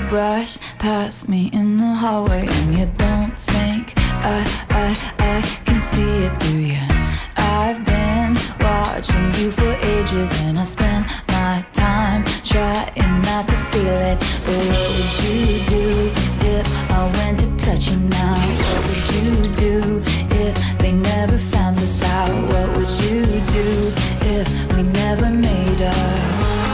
brush past me in the hallway, and you don't think I can see it, do you? I've been watching you for ages, and I spend my time trying not to feel it. But what would you do if I went to touch you now? What would you do if they never found us out? What would you do if we never made up?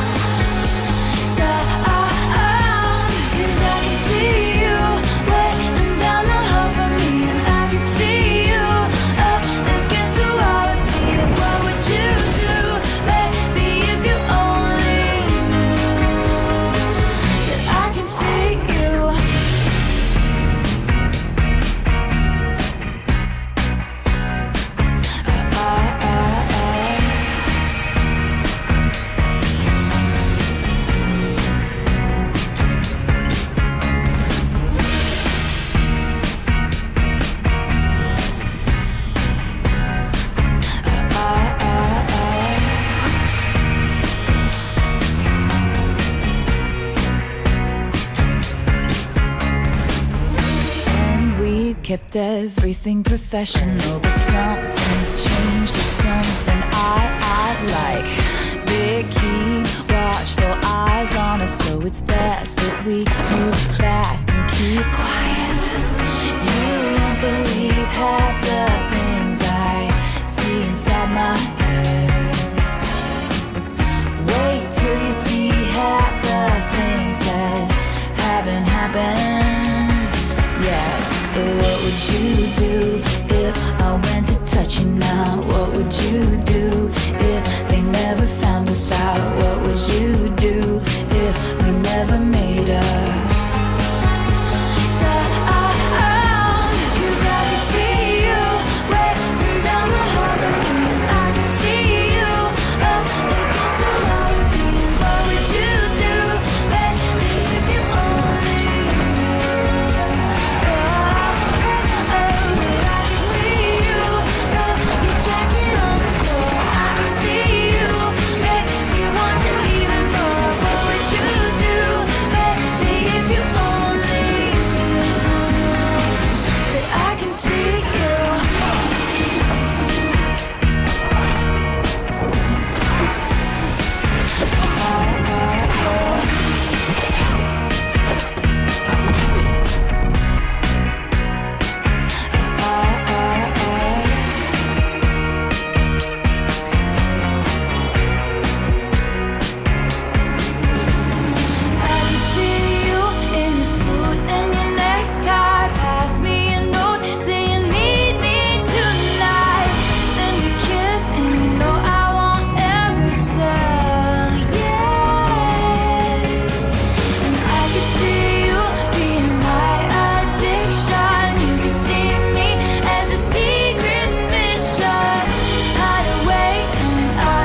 Kept everything professional, but something's changed. It's something I like. They keep watchful eyes on us, so it's best that we move fast and keep quiet. You won't believe half the things I see inside my head. Wait till you see half the things that haven't happened yet. But what would you do if I went to touch you now? What would you do if they never found us out? What would you do if we never made up?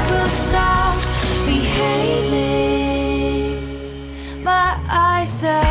I said